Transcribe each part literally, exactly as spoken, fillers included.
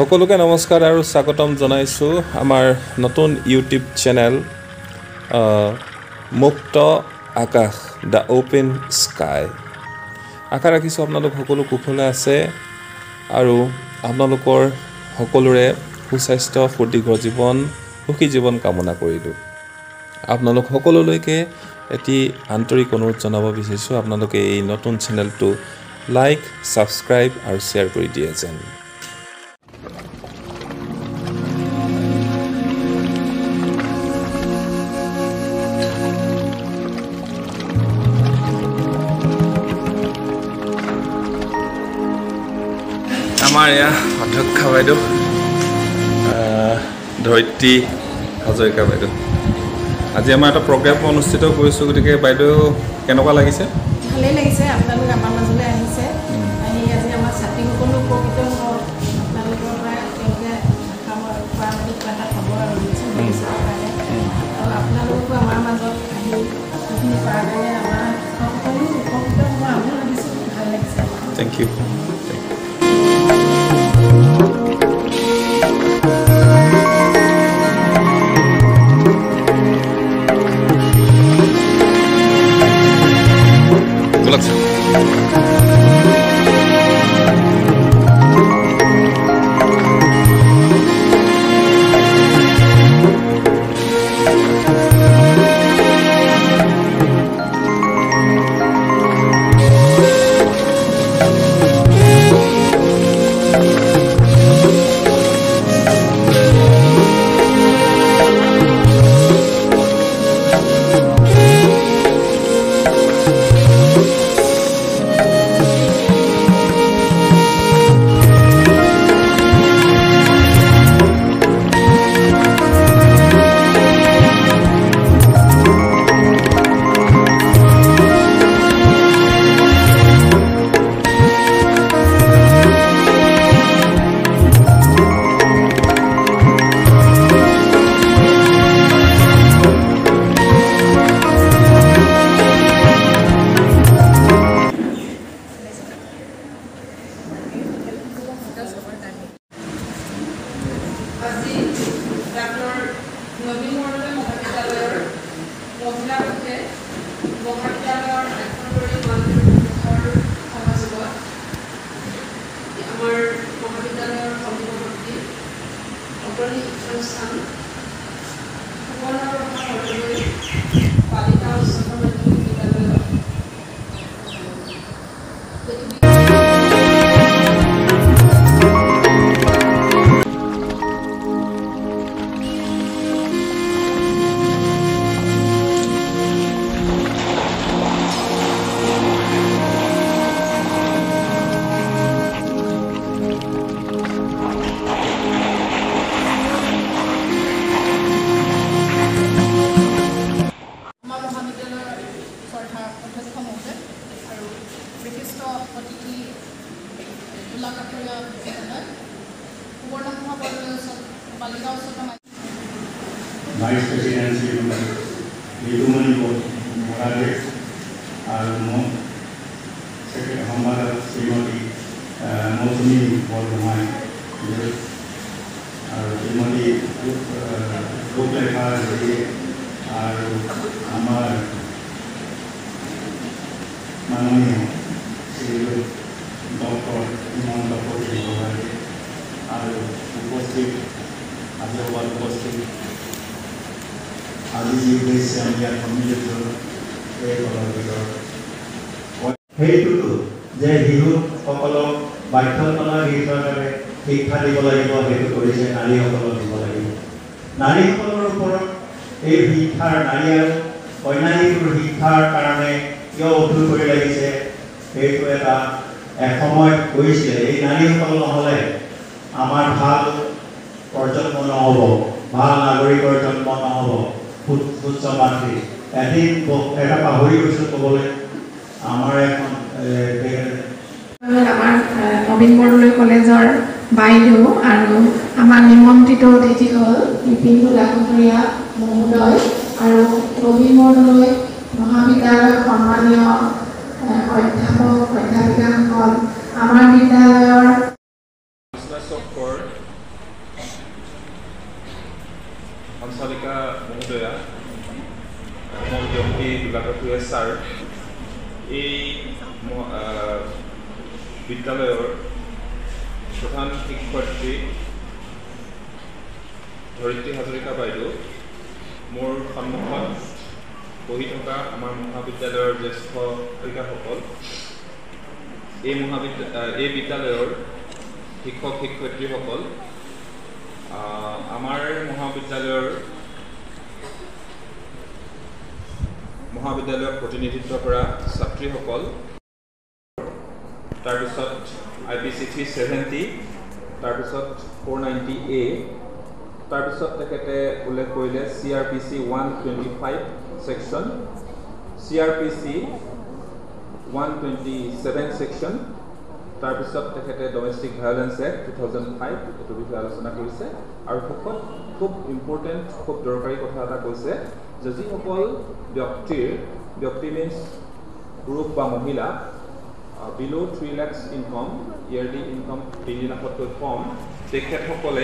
সকলোকে নমস্কাৰ আৰু স্বাগতম জনাইছো আমাৰ নতুন ইউটিউব চেনেল মুক্ত আকাশ দা ওপেন স্কাই আশা ৰাখিছো আপোনালোক সকলো কুশলে আছে আৰু আপোনালোকৰ সকলোৰে সুস্বাস্থ্য সুদীৰ্ঘ জীৱন সুখী জীৱন কামনা কৰিলো আপোনালোক সকলোলৈকে এটি আন্তৰিক অনুৰোধ জনাব বিচাৰিছো আপোনালোকে এই নতুন চেনেলটো লাইক সাবস্ক্ৰাইব আৰু শেয়াৰ কৰি দিয়ে যেন আমাৰ ইয়া অধ্যক্ষ বাইদেউ ধৈৰ্যী হাজৰিকা বাইদেউ আজি আমাৰ এটা প্ৰগ্ৰাম অনুষ্ঠিত কৰিছো গতিকে বাইদেউ কেনেকুৱা লাগিছে ভালেই লাগিছে আপোনালোক আমাৰ মাজলৈ আহিছে আহি আজি আমাৰ ছাত্ৰী সকলো উপকৃত হ'ল আপোনালোকৰ পৰা তেওঁলোকে কামৰ পৰামৰ্শ এটা খবৰ আৰু আপোনালোকো আমাৰ মাজত আহি এইখিনি কৰাৰ কাৰণে আমাৰ সকলো উপকৃত হ'ব আমিও ভাবিছোঁ ভাল লাগিছে থেংক ইউ আজি ডাক্তৰ নবীন বৰদলৈ মহাবিদ্যালয়ৰ মহিলা পক্ষে মহাবিদ্যালয়ৰ এখনদৰী মানসৰ সমাজত আমাৰ মহাবিদ্যালয়ৰ সন্মুখৱৰ্তী অগ্ৰণী শিক্ষানুষ্ঠান সুবৰ্ণৰ সৰ্বদৈ বালিকা উচ্চতৰ মাধ্যমিক বিদ্যালয়ত Vice Presidency Nidumani Morales and Secretary Hamada Srimati Mosumi Bordoloi Srimati Ruplekha and Amar Manani Doctor Imam Doctor Bordoloi and Upasthit Ajawal Upasthit আজি যি হৈছে আমি ইয়াত সন্মিলিত এই ফলৰ ভিতৰত সেইটোতো যে শিশুসকলক বাধ্যতামূলক হিচাপে শিক্ষা দিব লাগিব সেইটো কৰিছে নাৰীসকলক দিব লাগিব নাৰীসকলৰ ওপৰত এই শিক্ষাৰ নাৰী আৰু কন্যা শিশুৰ শিক্ষাৰ কাৰণে কিয় উঠুল কৰি লাগিছে সেইটো এটা এসময়ত কৰিছিলে এই নাৰীসকল নহ'লে আমাৰ ভাল প্ৰজন্ম নহ'ব ভাল নাগৰিকৰ জন্ম নহ'ব উচ্চ মাতৃ এদিন এটা পাহৰি গৈছোঁ ক'বলৈ আমাৰ এখন আমাৰ নবীন বৰদলৈ কলেজৰ বাইদেউ আৰু আমাৰ নিমন্ত্ৰিত অতিথি হ'ল বিপিন্দু ডাঙৰীয়া মহোদয় আৰু নবীন বৰদলৈ মহাবিদ্যালয়ৰ সন্মানীয় অধ্যাপক অধ্যাপিকাসকল আমাৰ বিদ্যালয়ৰ মহোদয়া, মোৰ ব্যক্তি দুলাকাপুৰীয়া ছাৰ, এই বিদ্যালয়ৰ প্ৰধান শিক্ষয়িত্ৰী ধৰিত্ৰী হাজৰিকা বাইদেউ, মোৰ সন্মুখত পঢ়ি থকা আমাৰ মহাবিদ্যালয়ৰ জ্যেষ্ঠ শিক্ষকসকল, এই মহাবিদ্যালয় এই বিদ্যালয়ৰ শিক্ষক শিক্ষয়িত্ৰীসকল, আমাৰ মহাবিদ্যালয়ৰ মহাবিদ্যালয়ক প্ৰতিনিধিত্ব কৰা ছাত্ৰীসকল, তাৰপিছত I P C three seventy, তাৰপিছত ফ'ৰ নাইণ্টি এ, তাৰপিছত তেখেতে উল্লেখ কৰিলে C R P C one twenty five section, C R P C one twenty seven section, তাৰপিছত তেখেতে domestic violence act two thousand five এইটোৰ বিষয়ে আলোচনা কৰিছে। আৰু শেষত খুব ইম্পৰ্টেণ্ট, খুব দৰকাৰী কথা এটা কৈছে যে যিসকল ব্যক্তিৰ ব্যক্তি মিনছ পুৰুষ বা মহিলা below' three lakhs income, yearly income তিনি লাখতকৈ কম, তেখেতসকলে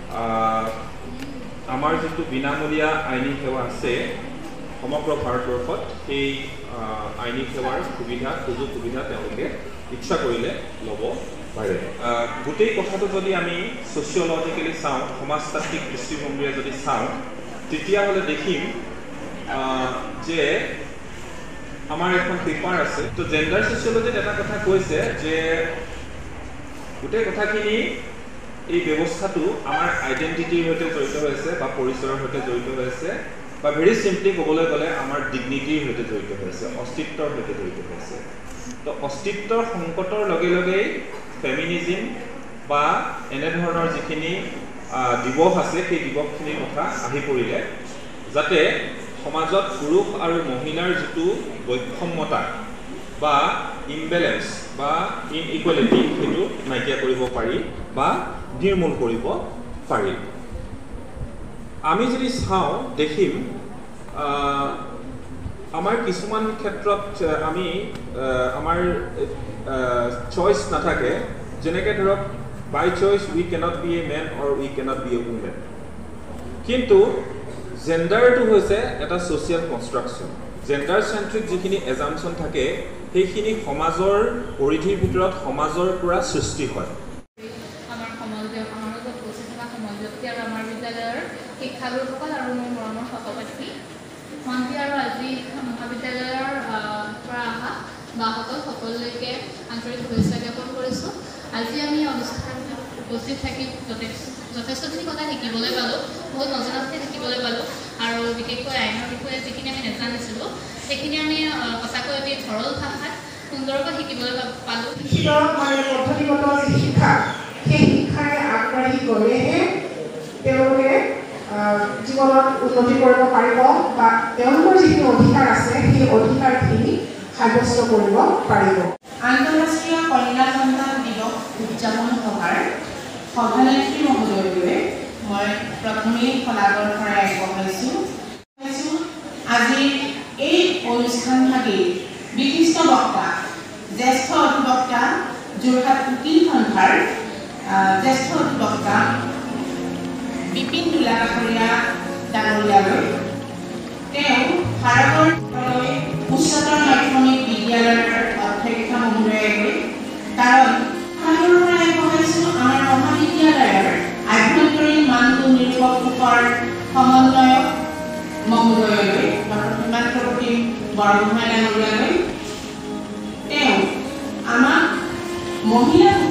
আমাৰ যিটো বিনামূলীয়া আইনী সেৱা আছে সমগ্ৰ ভাৰতবৰ্ষত, সেই আইনী সেৱাৰ সুবিধা সুযোগ সুবিধা তেওঁলোকে ইচ্ছা কৰিলে ল'ব পাৰে। গোটেই কথাটো যদি আমি ছ'চিয়লজিকেলি চাওঁ, সমাজতাত্ত্বিক দৃষ্টিভংগীৰে যদি চাওঁ, তেতিয়াহ'লে দেখিম যে আমাৰ এখন পেপাৰ আছে। তো জেণ্ডাৰ ছ'চিয়লজিত এটা কথা কৈছে যে গোটেই কথাখিনি এই ব্যৱস্থাটো আমাৰ আইডেণ্টিটিৰ সৈতে জড়িত হৈ আছে বা পৰিচয়ৰ সৈতে জড়িত হৈ আছে, বা ভেৰি চিম্পলি ক'বলৈ গ'লে আমাৰ ডিগনিটিৰ সৈতে জড়িত হৈ আছে, অস্তিত্বৰ সৈতে জড়িত হৈ আছে। তো অস্তিত্বৰ সংকটৰ লগে লগেই ফেমিনিজিম বা এনেধৰণৰ যিখিনি দিৱস আছে সেই দিৱসখিনিৰ কথা আহি পৰিলে, যাতে সমাজত পুৰুষ আৰু মহিলাৰ যিটো বৈষম্যতা বা ইমবেলেঞ্চ বা ইনইকুৱেলিটি সেইটো নাইকিয়া কৰিব পাৰি বা নিৰ্মূল কৰিব পাৰি। আমি যদি চাওঁ দেখিম আমাৰ কিছুমান ক্ষেত্ৰত আমি আমাৰ চইচ নাথাকে, যেনেকৈ ধৰক by choice we cannot be a man or we cannot be a woman, কিন্তু জেণ্ডাৰটো হৈছে এটা ছ'চিয়েল কনষ্ট্ৰাকশ্যন। জেণ্ডাৰ চেণ্ট্ৰিক যিখিনি এজামশ্যন থাকে সেইখিনি সমাজৰ পৰিধিৰ ভিতৰত সমাজৰ পৰা সৃষ্টি হয়। আমাৰ সমাজ আমাৰ লগত উপস্থিত থকা সমাজ ব্যক্তি আৰু আমাৰ বিদ্যালয়ৰ শিক্ষাগুৰুসকল আৰু মোৰ মৰমৰ সহপাঠী মন্ত্ৰী আৰু আজি মহাবিদ্যালয়ৰ পৰা অহা বাসকল সকলোলৈকে আন্তৰিক শুভেচ্ছা জ্ঞাপন কৰিছোঁ। আজি আমি অনুষ্ঠানত উপস্থিত থাকি যথেষ্ট যথেষ্টখিনি কথা শিকিবলৈ পালোঁ, বহুত নজনা কথা শিকিবলৈ পালোঁ, আৰু বিশেষকৈ আইনৰ বিষয়ে যিখিনি আমি নাজানিছিলোঁ সেইখিনি আমি সঁচাকৈ অতি সৰল ভাষাত সুন্দৰকৈ শিকিবলৈ পালোঁ। মানে পদ্ধতিগত যি শিক্ষা, সেই শিক্ষাৰে আগবাঢ়ি গ'লেহে তেওঁলোকে জীৱনত উন্নতি কৰিব পাৰিব বা তেওঁলোকৰ যিখিনি অধিকাৰ আছে সেই অধিকাৰখিনি সাব্যস্ত কৰিব পাৰিব। আন্তঃৰাষ্ট্ৰীয় কন্যা সন্তান দিৱস উদযাপন সভাৰ সভানেত্ৰী মহোদয়লৈ মই প্ৰথমেই শলাগৰ শৰাই আগবঢ়াইছোঁ। আজিৰ এই অনুষ্ঠানভাগী বিশিষ্ট বক্তা, জ্যেষ্ঠ অধিবক্তা, যোৰহাট উকিল সন্থাৰ জ্যেষ্ঠ অধিবক্তা বিপিন দুলাকাপুৰীয়া ডাঙৰীয়ালৈ, তেওঁ ভাৰতৰ উচ্চতৰ মাধ্যমিক বিদ্যালয়ৰ অধ্যক্ষা মহোদয়ালৈ, কাৰণ শলাগৰ শৰাই আগবঢ়াইছোঁ আমাৰ মহাবিদ্যালয়ৰ আভ্যন্তৰীণ মানটো নিৰূপকৰ সমন্বয়ক মহোদয়লৈ, হিমান্তৱতী বৰগোহাঁই ডাঙৰীয়ালৈ। তেওঁ আমাক মহিলা